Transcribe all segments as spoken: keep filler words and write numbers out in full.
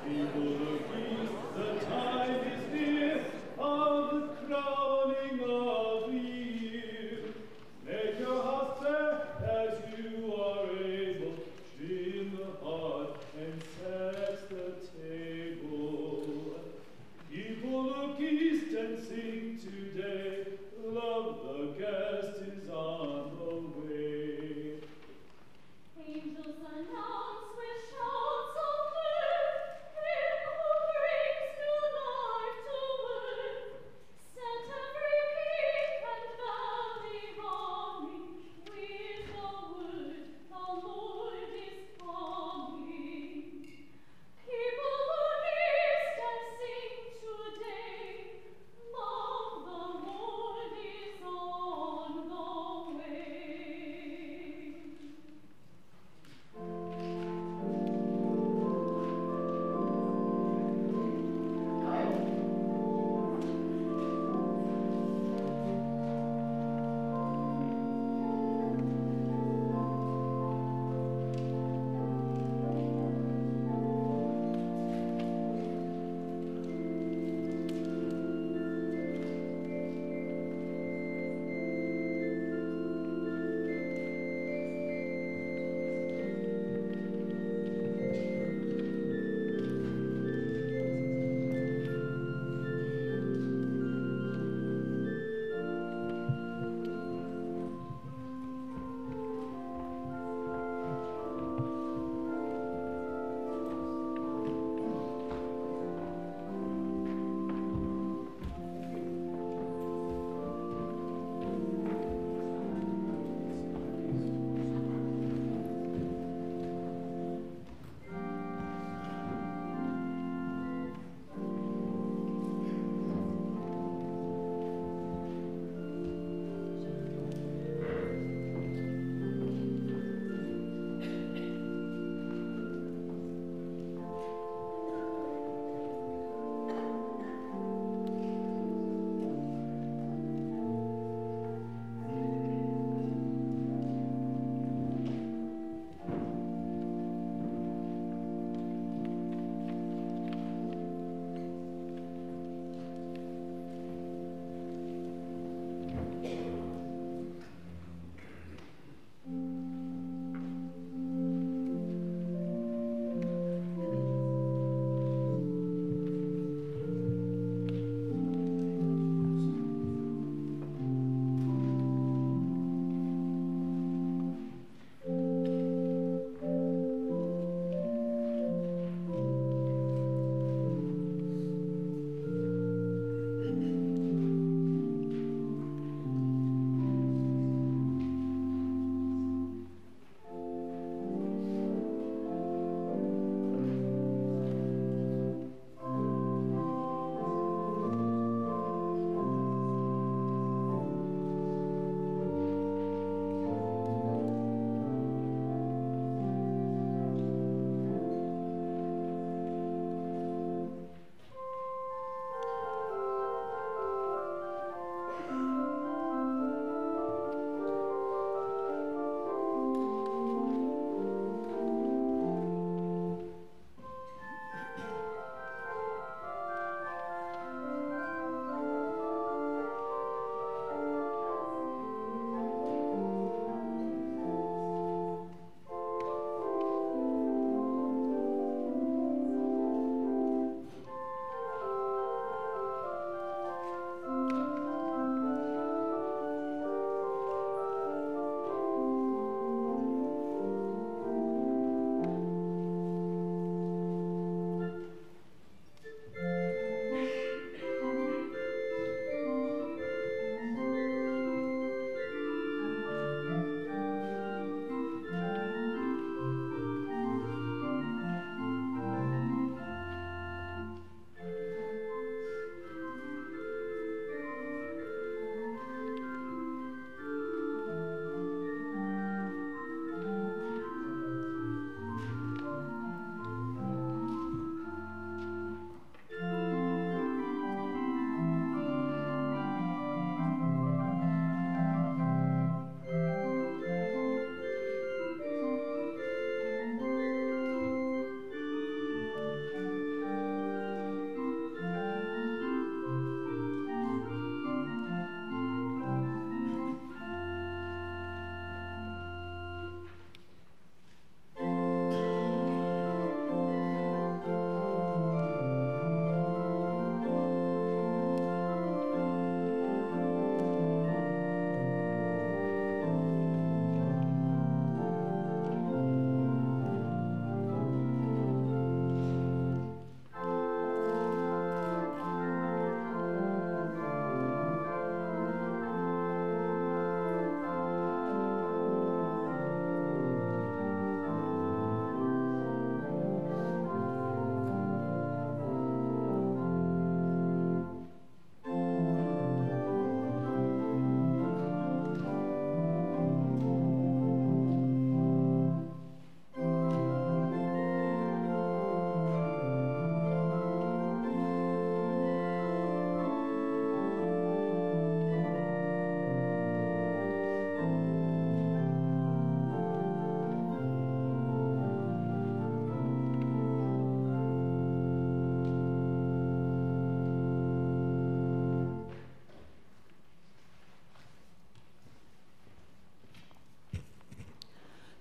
Angels announce with shouts of praise, Him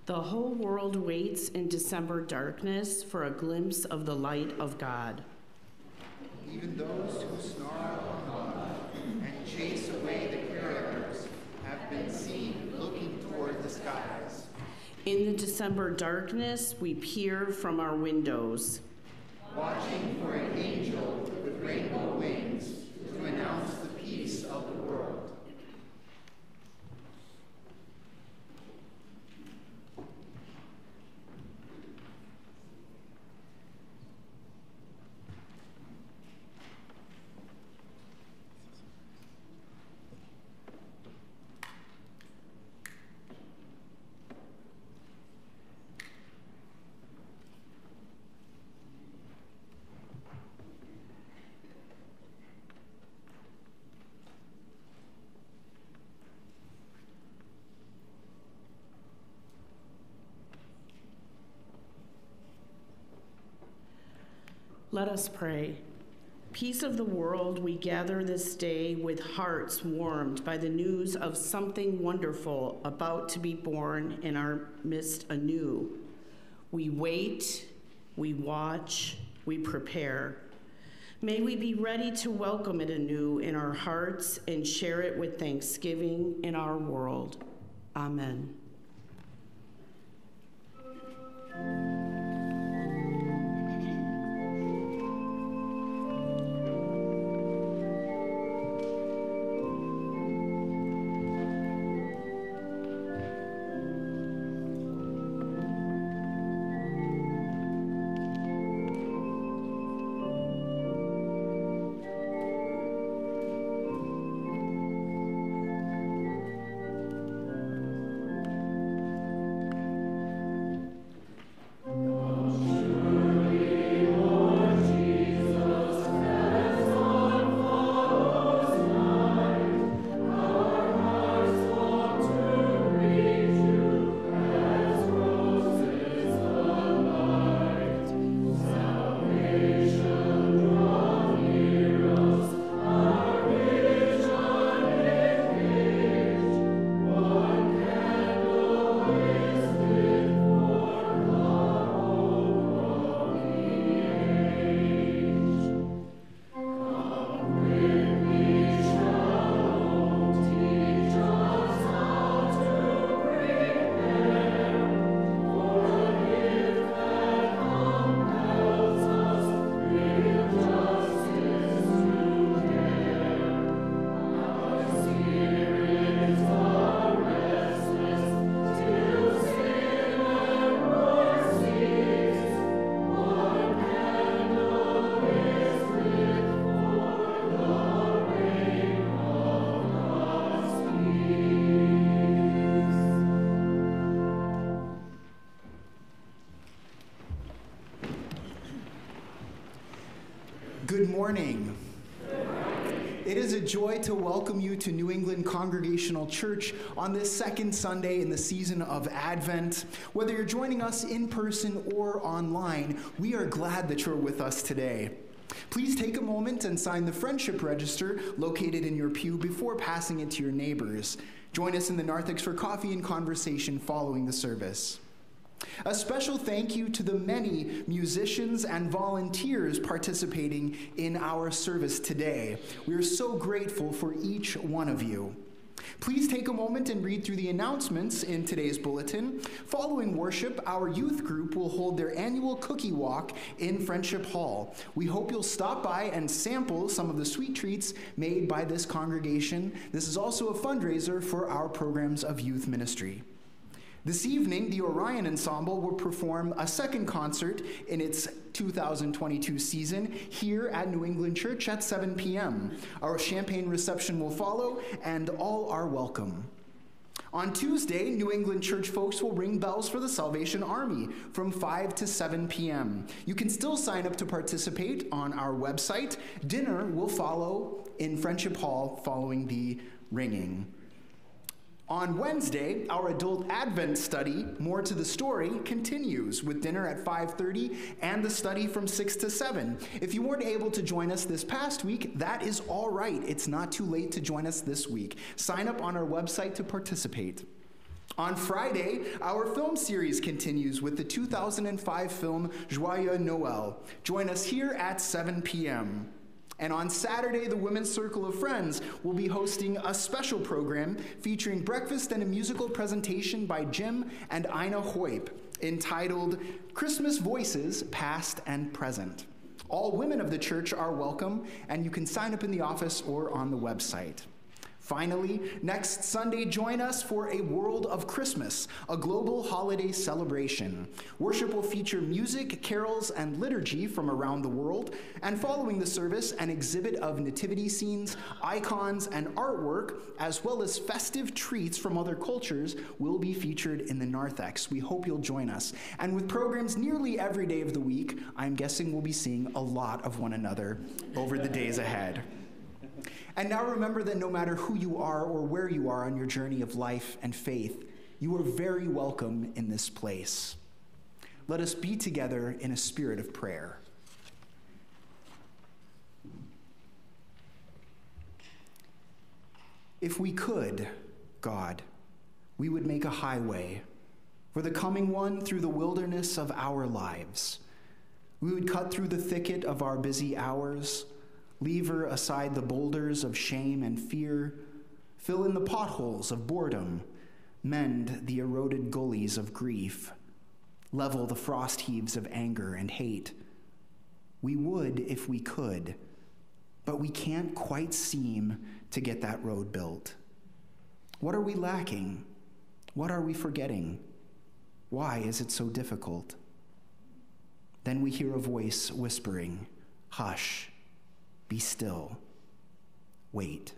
The whole world waits in December darkness for a glimpse of the light of God. Even those who snarl on God and chase away the carriers have been seen looking toward the skies. In the December darkness, we peer from our windows, watching for an angel with rainbow wings to announce the peace of the world. Let us pray. Peace of the world, we gather this day with hearts warmed by the news of something wonderful about to be born in our midst anew. We wait, we watch, we prepare. May we be ready to welcome it anew in our hearts and share it with thanksgiving in our world. Amen. Good morning. It is a joy to welcome you to New England Congregational Church on this second Sunday in the season of Advent. Whether you're joining us in person or online, we are glad that you're with us today. Please take a moment and sign the friendship register located in your pew before passing it to your neighbors. Join us in the narthex for coffee and conversation following the service. A special thank you to the many musicians and volunteers participating in our service today. We are so grateful for each one of you. Please take a moment and read through the announcements in today's bulletin. Following worship, our youth group will hold their annual cookie walk in Friendship Hall. We hope you'll stop by and sample some of the sweet treats made by this congregation. This is also a fundraiser for our programs of youth ministry. This evening, the Orion Ensemble will perform a second concert in its two thousand twenty-two season here at New England Church at seven p m Our champagne reception will follow, and all are welcome. On Tuesday, New England Church folks will ring bells for the Salvation Army from five to seven p m You can still sign up to participate on our website. Dinner will follow in Friendship Hall following the ringing. On Wednesday, our adult Advent study, More to the Story, continues with dinner at five thirty and the study from six to seven. If you weren't able to join us this past week, that is all right. It's not too late to join us this week. Sign up on our website to participate. On Friday, our film series continues with the two thousand five film Joyeux Noël. Join us here at seven p m And on Saturday, the Women's Circle of Friends will be hosting a special program featuring breakfast and a musical presentation by Jim and Ina Hoyp entitled Christmas Voices, Past and Present. All women of the church are welcome, and you can sign up in the office or on the website. Finally, next Sunday, join us for a World of Christmas, a global holiday celebration. Worship will feature music, carols, and liturgy from around the world, and following the service, an exhibit of nativity scenes, icons, and artwork, as well as festive treats from other cultures, will be featured in the narthex. We hope you'll join us. And with programs nearly every day of the week, I'm guessing we'll be seeing a lot of one another over the days ahead. And now remember that no matter who you are or where you are on your journey of life and faith, you are very welcome in this place. Let us be together in a spirit of prayer. If we could, God, we would make a highway for the coming one through the wilderness of our lives. We would cut through the thicket of our busy hours, lever aside the boulders of shame and fear, fill in the potholes of boredom, mend the eroded gullies of grief, level the frost heaves of anger and hate. We would if we could, but we can't quite seem to get that road built. What are we lacking? What are we forgetting? Why is it so difficult? Then we hear a voice whispering, "Hush. Be still. Wait."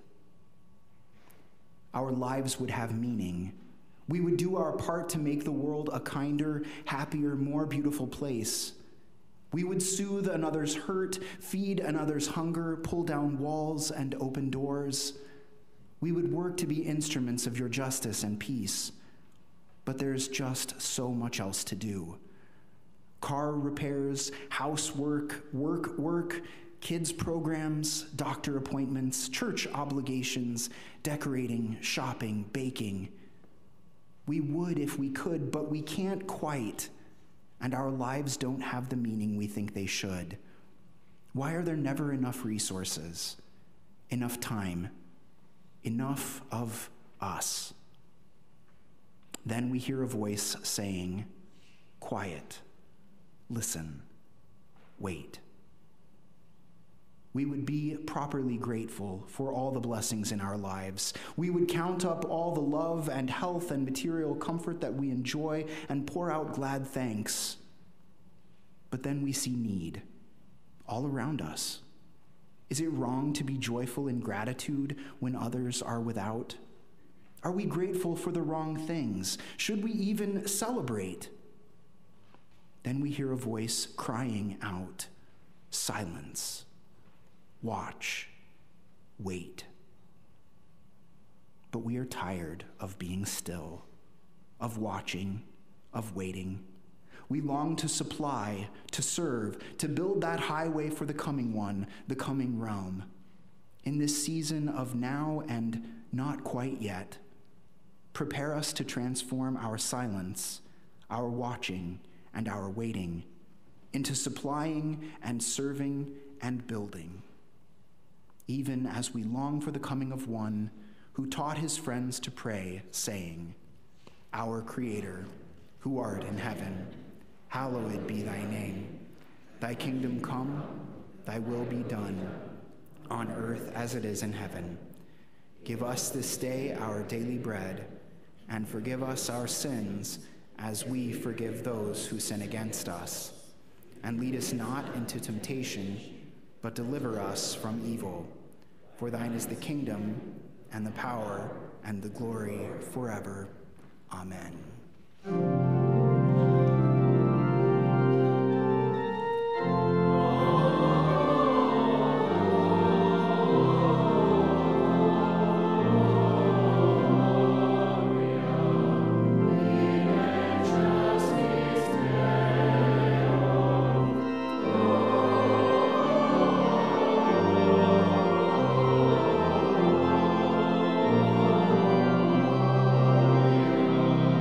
Our lives would have meaning. We would do our part to make the world a kinder, happier, more beautiful place. We would soothe another's hurt, feed another's hunger, pull down walls and open doors. We would work to be instruments of your justice and peace. But there's just so much else to do. Car repairs, housework, work, work, kids' programs, doctor appointments, church obligations, decorating, shopping, baking. We would if we could, but we can't quite, and our lives don't have the meaning we think they should. Why are there never enough resources, enough time, enough of us? Then we hear a voice saying, "Quiet, listen, wait." We would be properly grateful for all the blessings in our lives. We would count up all the love and health and material comfort that we enjoy and pour out glad thanks. But then we see need all around us. Is it wrong to be joyful in gratitude when others are without? Are we grateful for the wrong things? Should we even celebrate? Then we hear a voice crying out, "Silence. Watch, wait." But we are tired of being still, of watching, of waiting. We long to supply, to serve, to build that highway for the coming one, the coming realm. In this season of now and not quite yet, prepare us to transform our silence, our watching, and our waiting into supplying and serving and building, even as we long for the coming of one who taught his friends to pray, saying, "Our Creator, who art in heaven, hallowed be thy name. Thy kingdom come, thy will be done, on earth as it is in heaven. Give us this day our daily bread, and forgive us our sins as we forgive those who sin against us. And lead us not into temptation, but deliver us from evil. For thine is the kingdom, and the power, and the glory forever. Amen." Amen.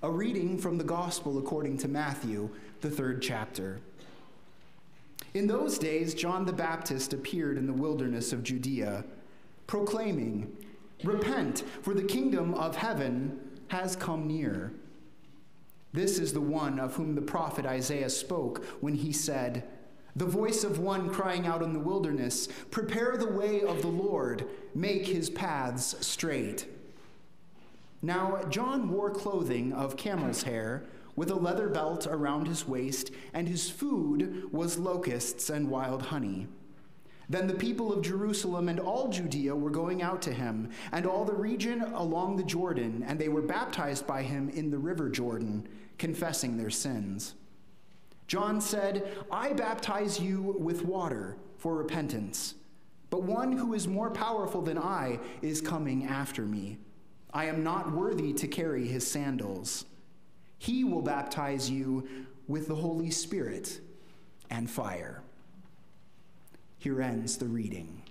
A reading from the Gospel according to Matthew, the third chapter. In those days, John the Baptist appeared in the wilderness of Judea, proclaiming, "Repent, for the kingdom of heaven has come near." This is the one of whom the prophet Isaiah spoke when he said, "The voice of one crying out in the wilderness, prepare the way of the Lord, make his paths straight." Now John wore clothing of camel's hair, with a leather belt around his waist, and his food was locusts and wild honey. Then the people of Jerusalem and all Judea were going out to him, and all the region along the Jordan, and they were baptized by him in the river Jordan, confessing their sins. John said, "I baptize you with water for repentance, but one who is more powerful than I is coming after me. I am not worthy to carry his sandals. He will baptize you with the Holy Spirit and fire." Here ends the reading.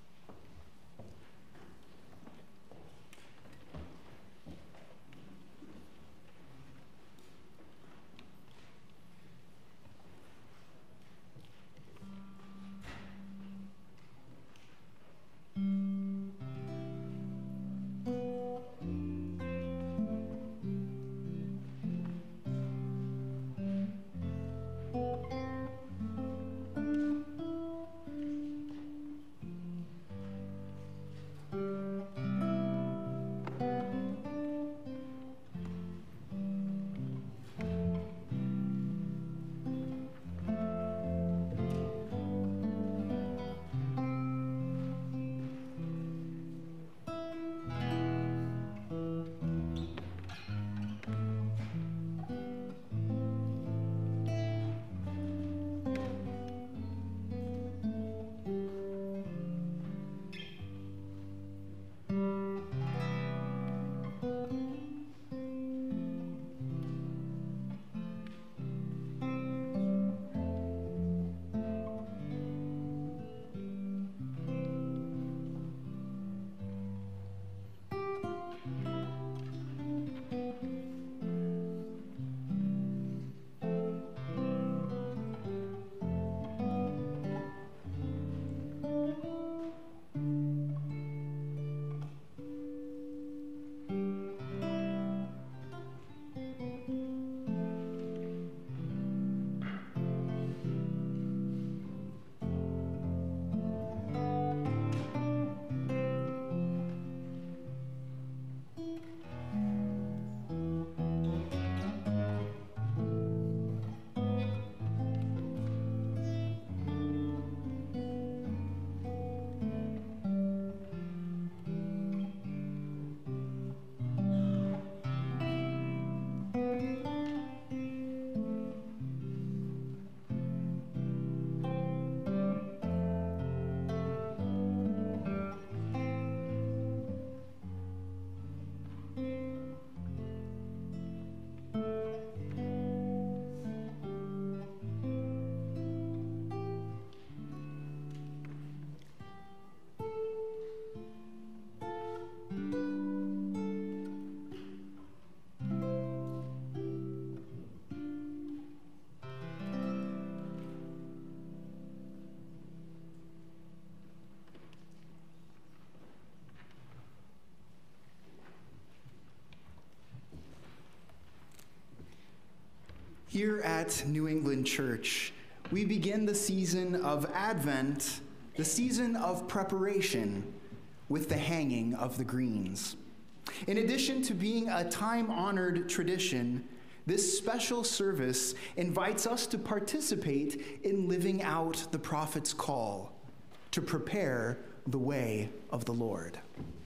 Here at New England Church, we begin the season of Advent, the season of preparation, with the hanging of the greens. In addition to being a time-honored tradition, this special service invites us to participate in living out the prophet's call to prepare the way of the Lord.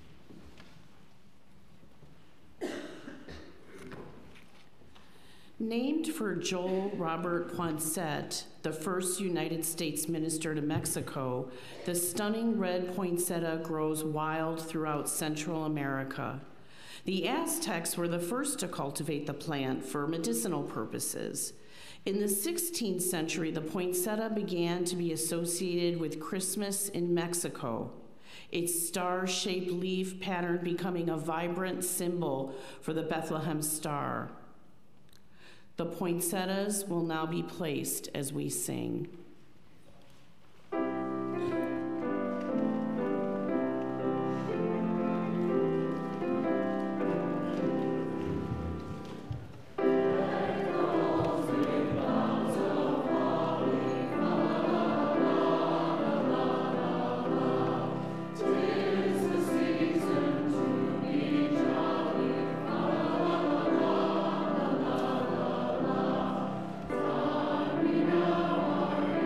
Named for Joel Robert Poinsett, the first United States minister to Mexico, the stunning red poinsettia grows wild throughout Central America. The Aztecs were the first to cultivate the plant for medicinal purposes. In the sixteenth century, the poinsettia began to be associated with Christmas in Mexico, its star-shaped leaf pattern becoming a vibrant symbol for the Bethlehem star. The poinsettias will now be placed as we sing. Now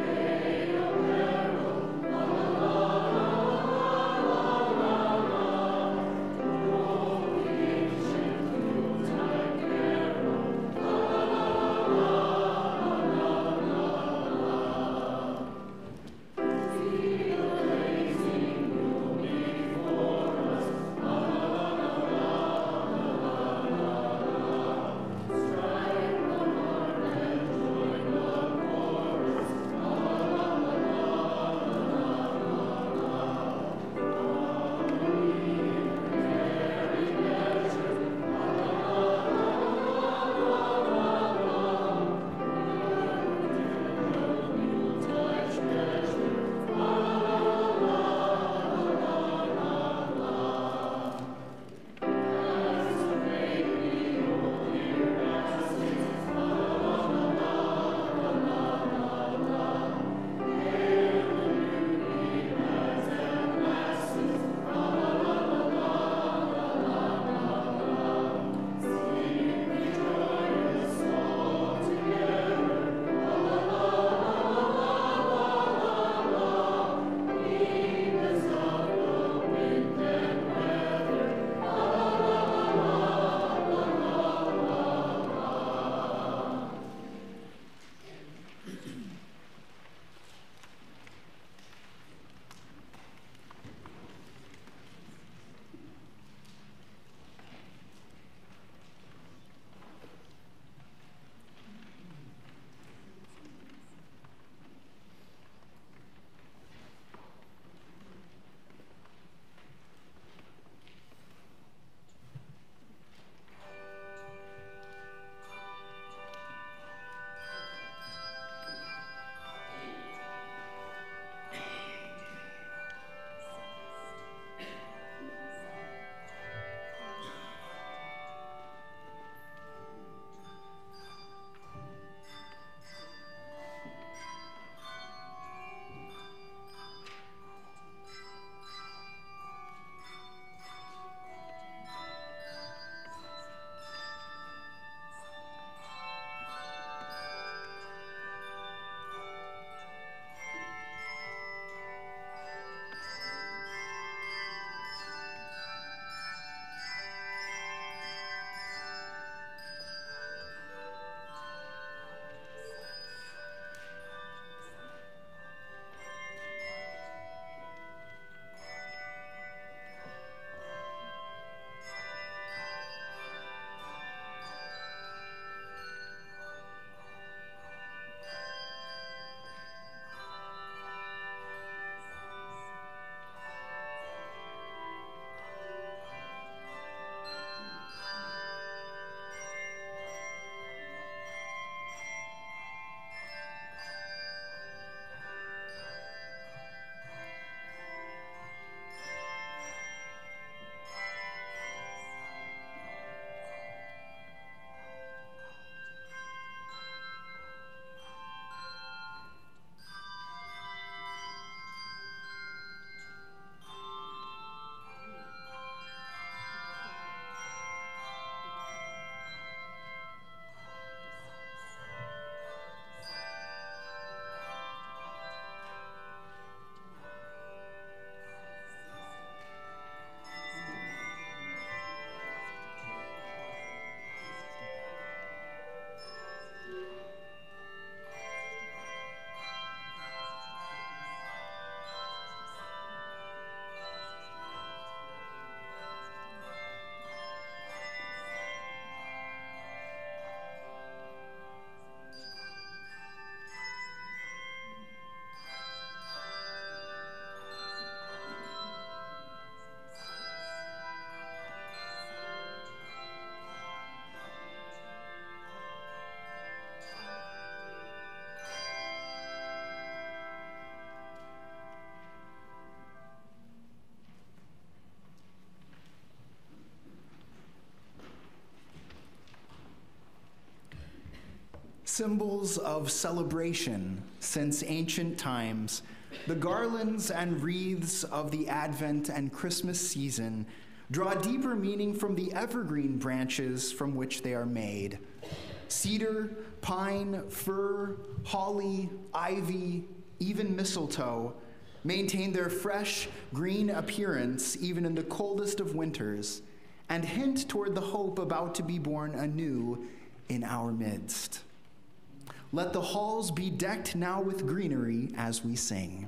Symbols of celebration since ancient times, the garlands and wreaths of the Advent and Christmas season draw deeper meaning from the evergreen branches from which they are made. Cedar, pine, fir, holly, ivy, even mistletoe maintain their fresh, green appearance even in the coldest of winters, and hint toward the hope about to be born anew in our midst. Let the halls be decked now with greenery as we sing.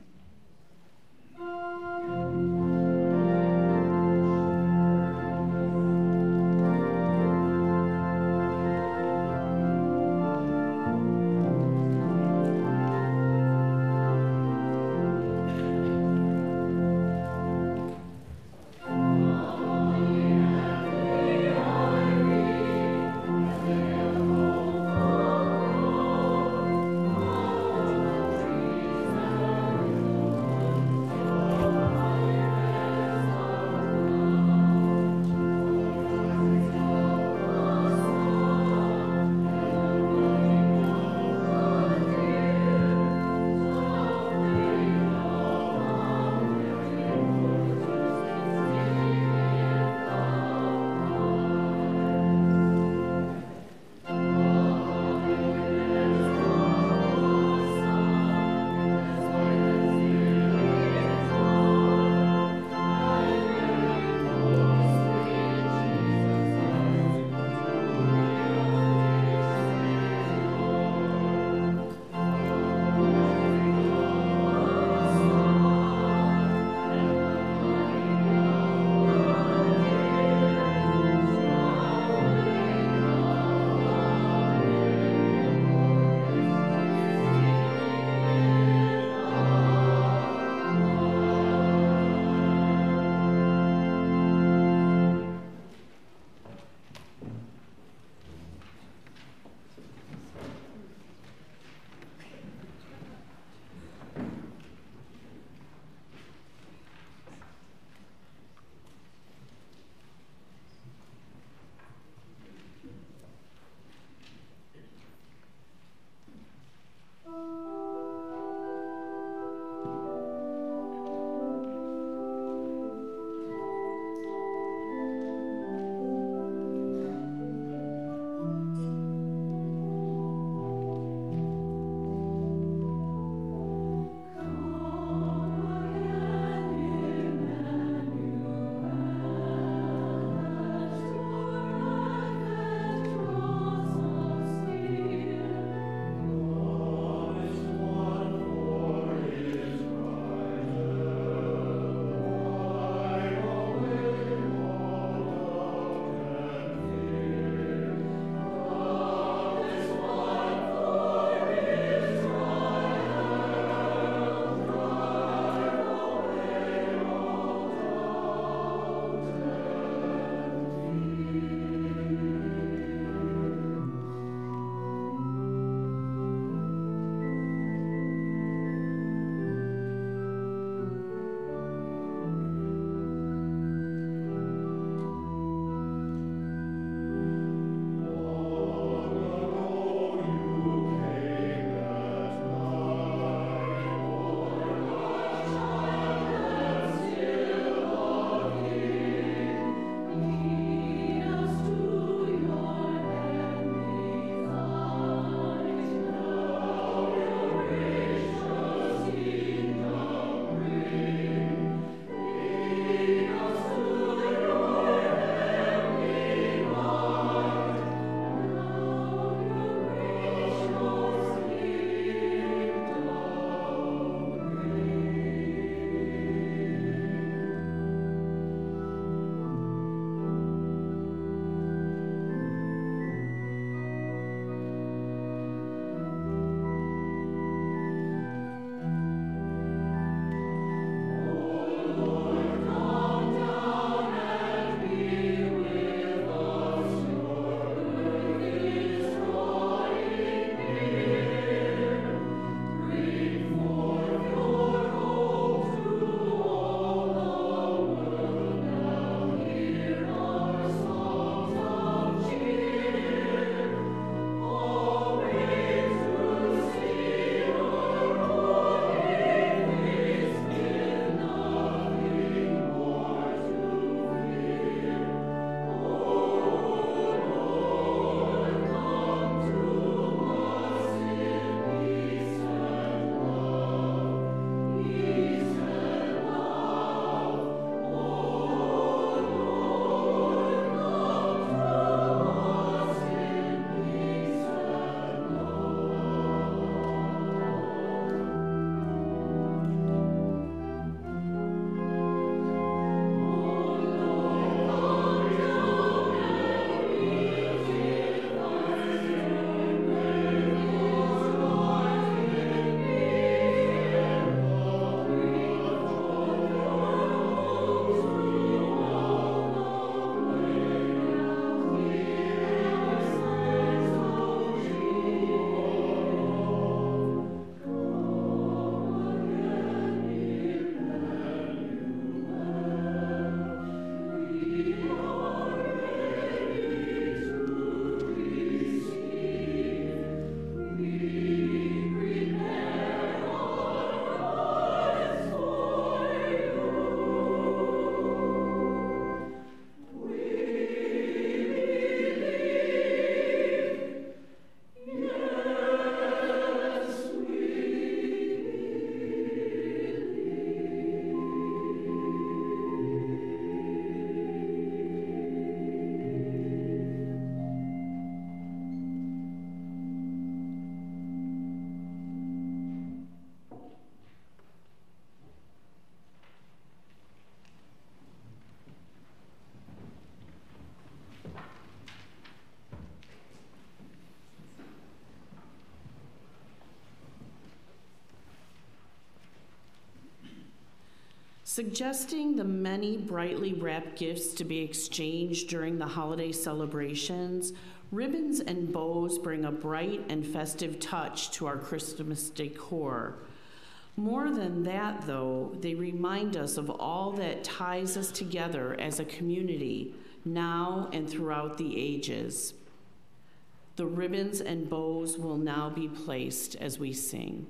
Suggesting the many brightly wrapped gifts to be exchanged during the holiday celebrations, ribbons and bows bring a bright and festive touch to our Christmas decor. More than that, though, they remind us of all that ties us together as a community, now and throughout the ages. The ribbons and bows will now be placed as we sing.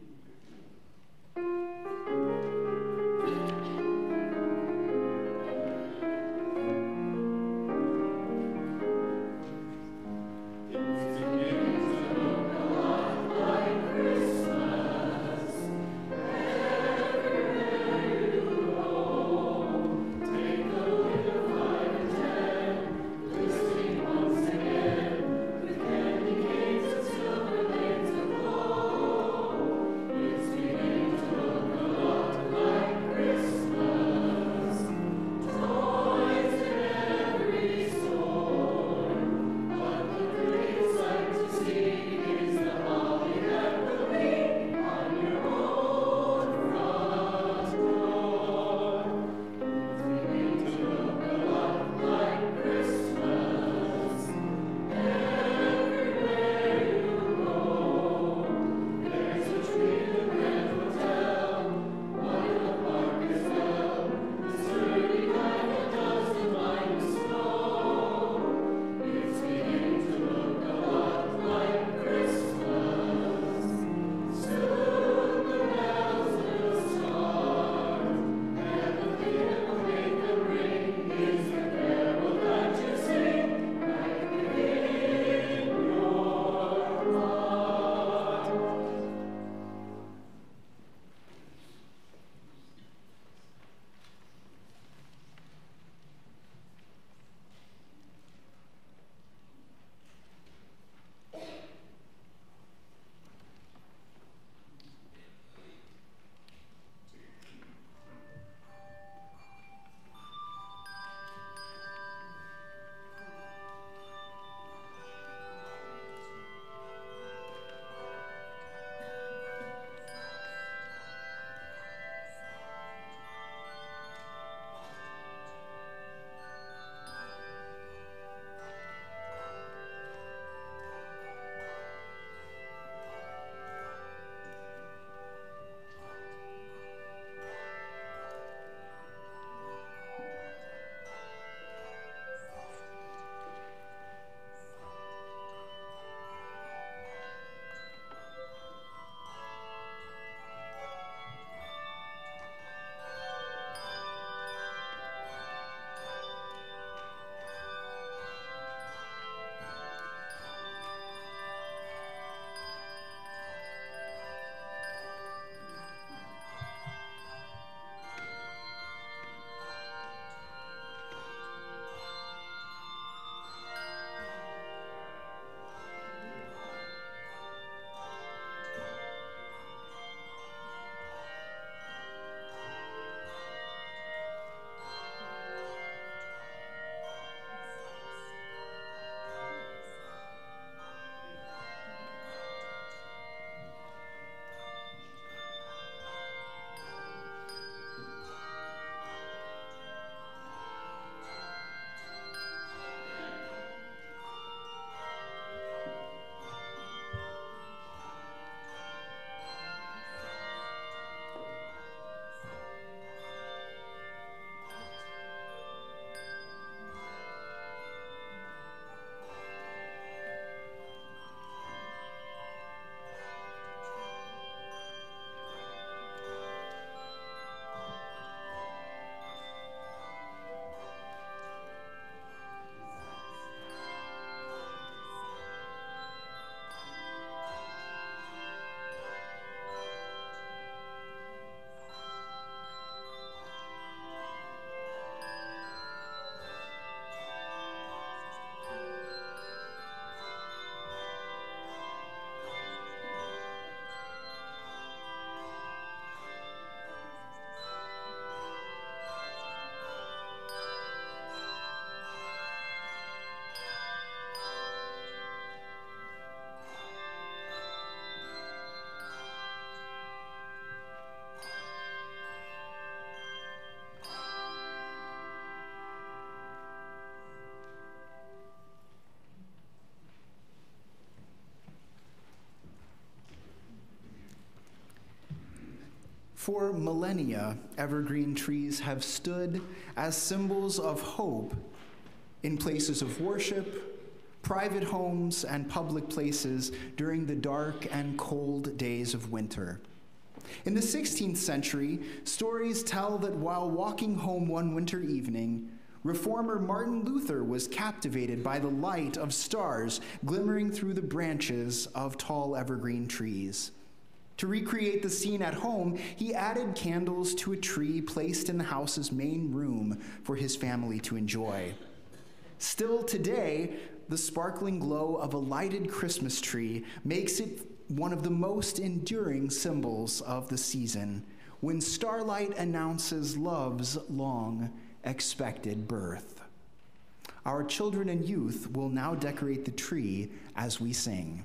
For millennia, evergreen trees have stood as symbols of hope in places of worship, private homes, and public places during the dark and cold days of winter. In the sixteenth century, stories tell that while walking home one winter evening, Reformer Martin Luther was captivated by the light of stars glimmering through the branches of tall evergreen trees. To recreate the scene at home, he added candles to a tree placed in the house's main room for his family to enjoy. Still today, the sparkling glow of a lighted Christmas tree makes it one of the most enduring symbols of the season, when starlight announces love's long expected birth. Our children and youth will now decorate the tree as we sing.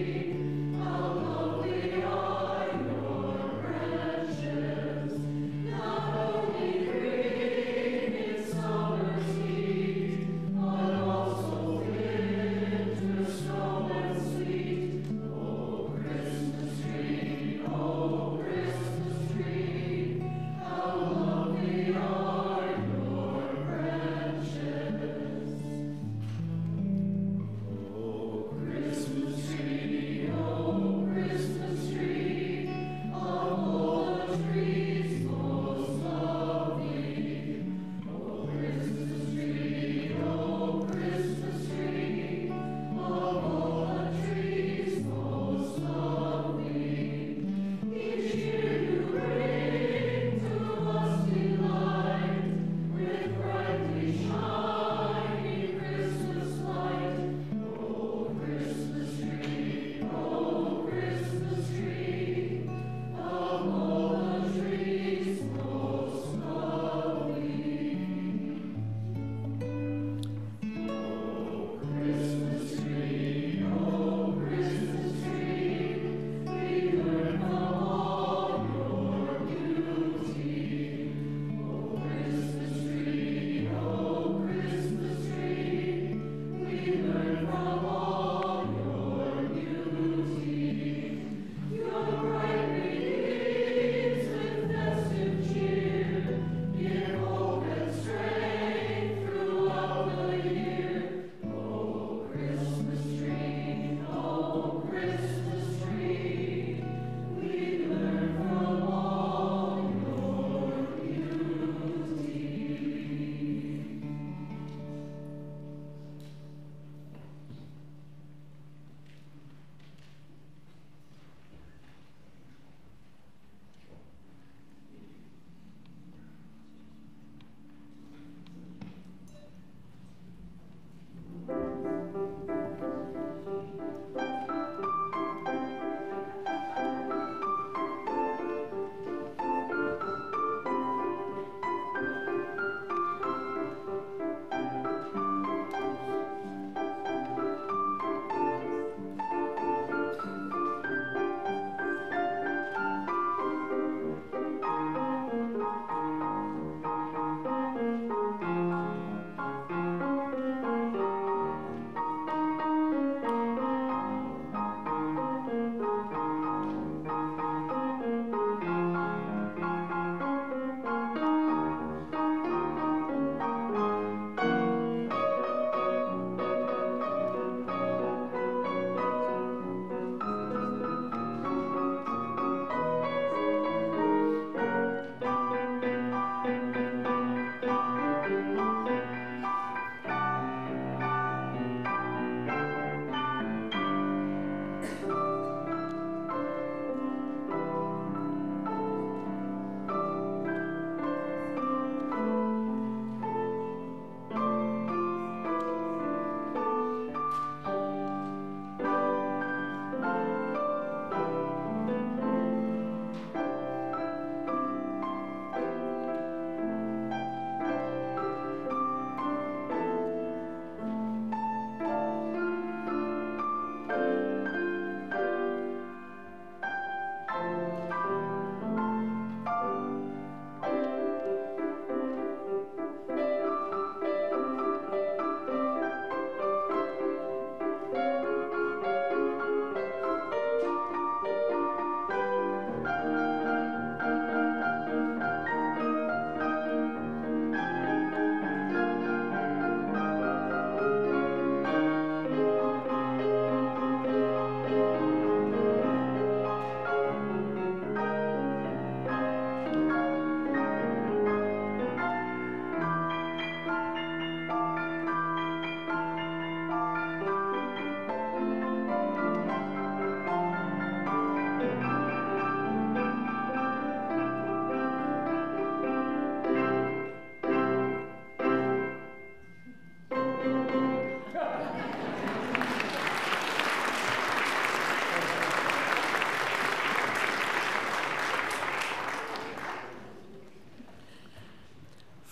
Christmas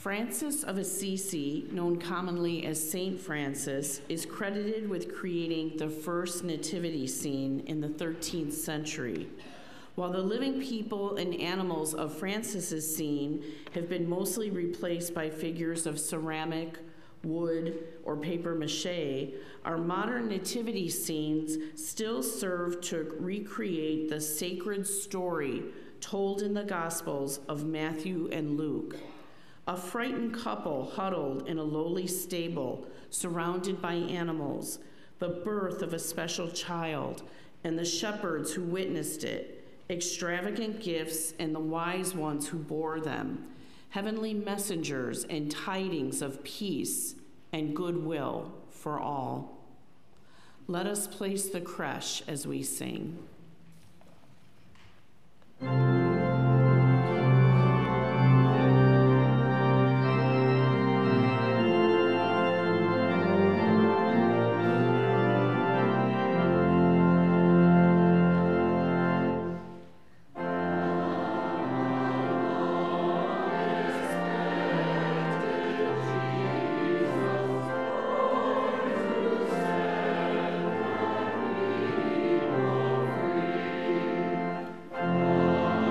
Francis of Assisi, known commonly as Saint Francis, is credited with creating the first nativity scene in the thirteenth century. While the living people and animals of Francis's scene have been mostly replaced by figures of ceramic, wood, or paper mache, our modern nativity scenes still serve to recreate the sacred story told in the Gospels of Matthew and Luke. A frightened couple huddled in a lowly stable, surrounded by animals, the birth of a special child, and the shepherds who witnessed it, extravagant gifts, and the wise ones who bore them, heavenly messengers and tidings of peace and goodwill for all. Let us place the creche as we sing. Oh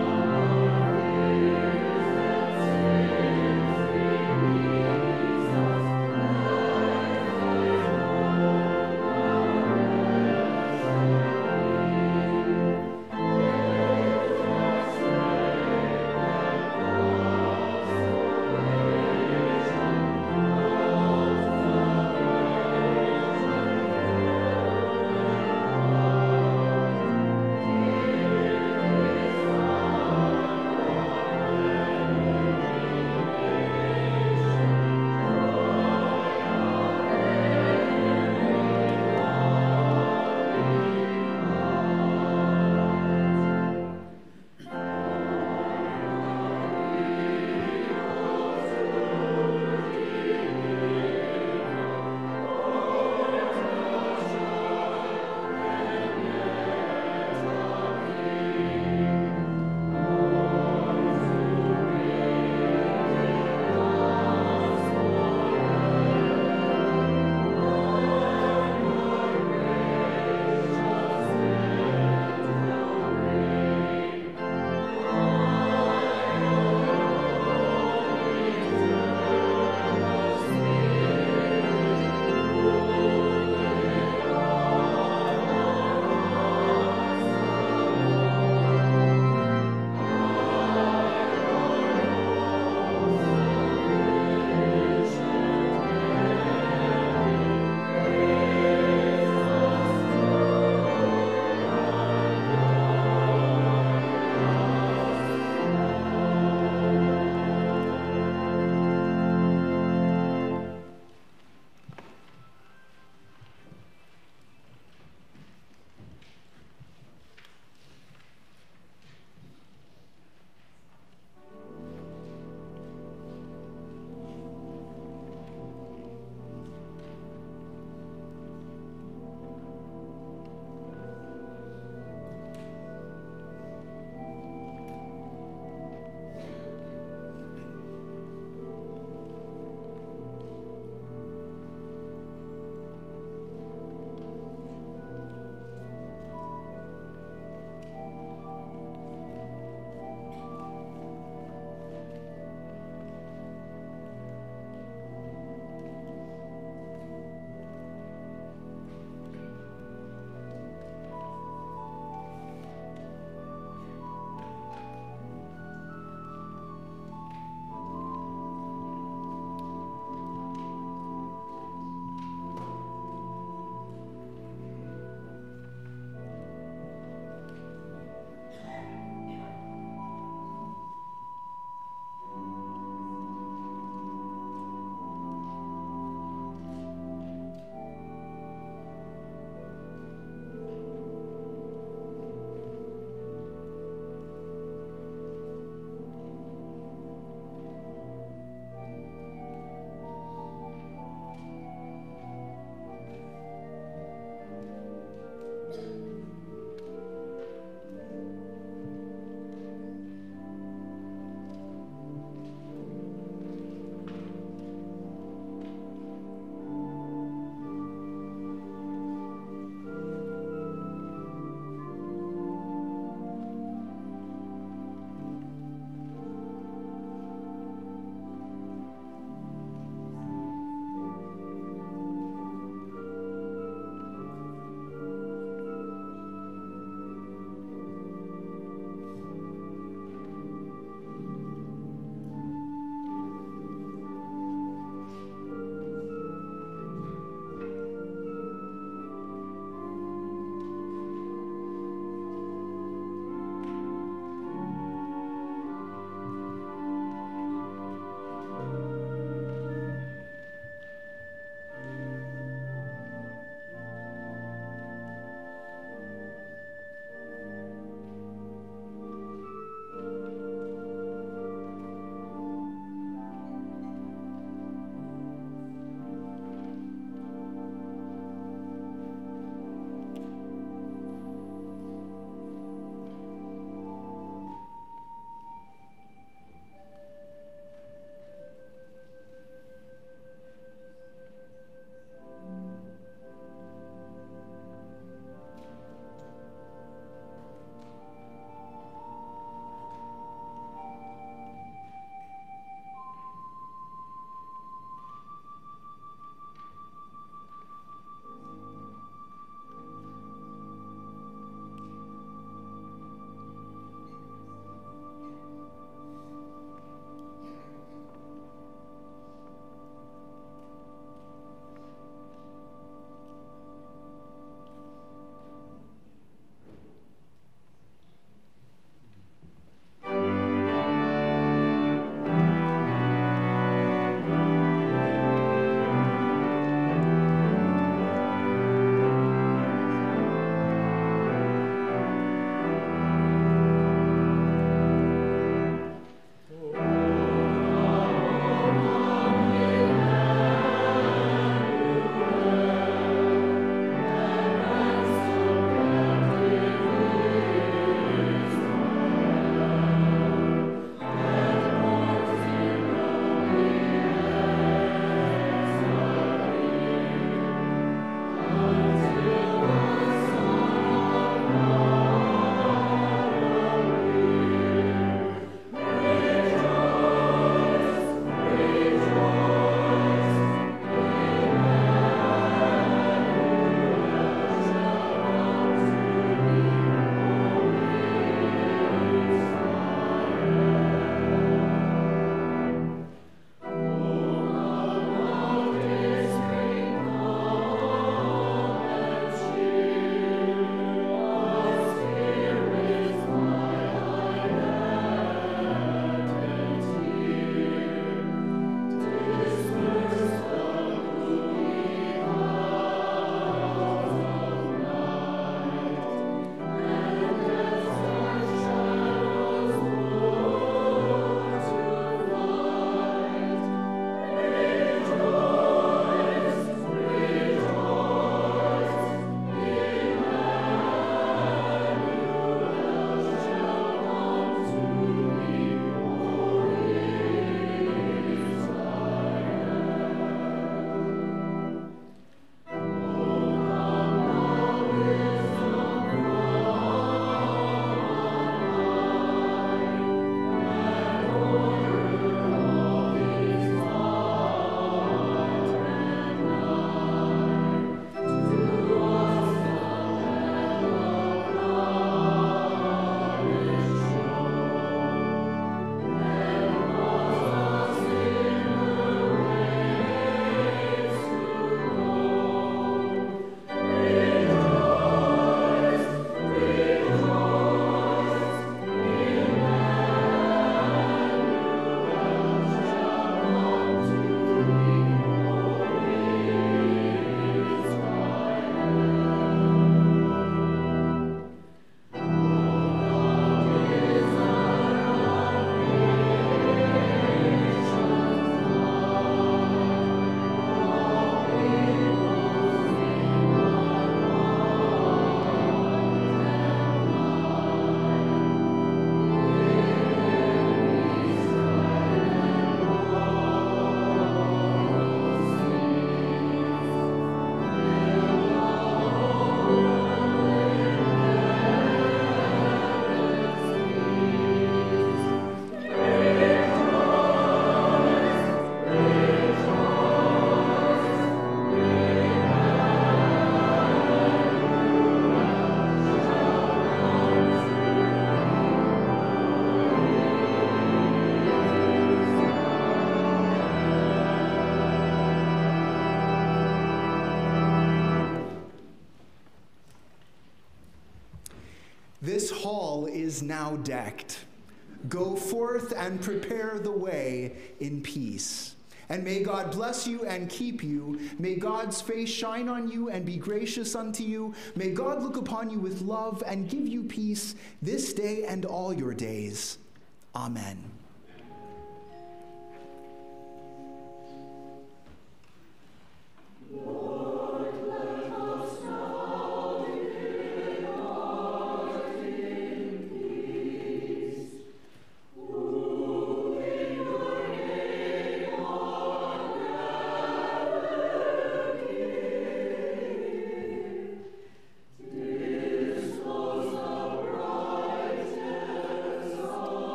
This hall is now decked. Go forth and prepare the way in peace. And may God bless you and keep you. May God's face shine on you and be gracious unto you. May God look upon you with love and give you peace this day and all your days. Amen.